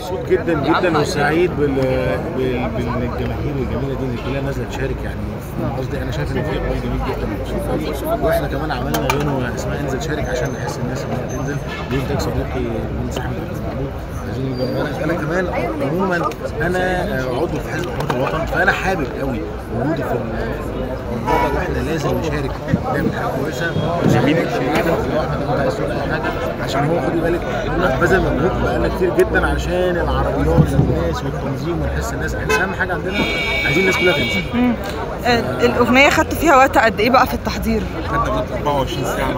مبسوط جدا جدا وسعيد بالجماهير الجميله دي اللي كلها نازله تشارك. يعني قصدي انا شايف ان في اقبال جميل جدا ومبسوط قوي. واحنا كمان عملنا غنوه اسمها انزل شارك عشان نحس الناس انها تنزل. بيدك صديقي من صاحب الموضوع عايزين يبقى انا كمان عموما انا عضو في حزب حماية الوطن، فانا حابب قوي وجودي في الموضوع ده. احنا لازم نشارك نعمل حاجه كويسه. جميل انت عايز تقول اي حاجه عشان هو خدي بالك احنا بذل مجهود بقالنا كتير جدا عشان العربيات والناس والتنظيم ونحس الناس. احنا اهم حاجه عندنا عايزين الناس كلها تنزل. الاغنيه خدتوا فيها وقت قد ايه بقى في التحضير؟ خدنا 24 ساعه.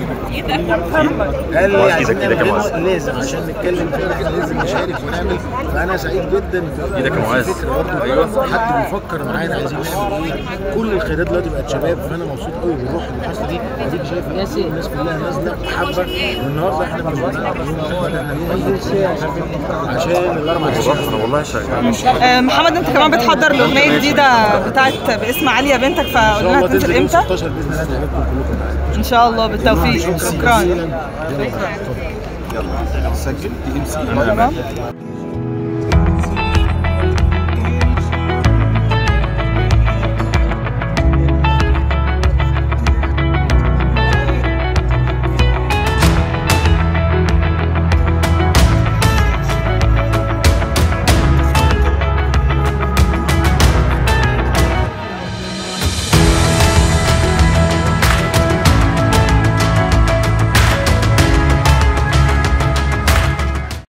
قال لي عايزين نعمل لازم عشان نتكلم فيها احنا لازم نشارك ونعمل. فانا سعيد جدا ايدك يا معاذ. برضه حد بيفكر معانا عايزين نعمل ايه. كل القيادات دلوقتي بقت شباب، فانا مبسوط قوي بالروح اللي حاصله دي. اديك شايف ناسي الناس كلها نازله وحابه. والنهارده احنا بنعمل عشان الاربع انا والله شغال. محمد انت كمان بتحضر الاغنيه الجديده بتاعت باسم عليا بنتك، فقول لنا هتنزل امتى؟ 16 باذن الله نجيبكم كلكم معانا ان شاء الله بالتوفيق. شكرا. يلا سجل دي ام سي.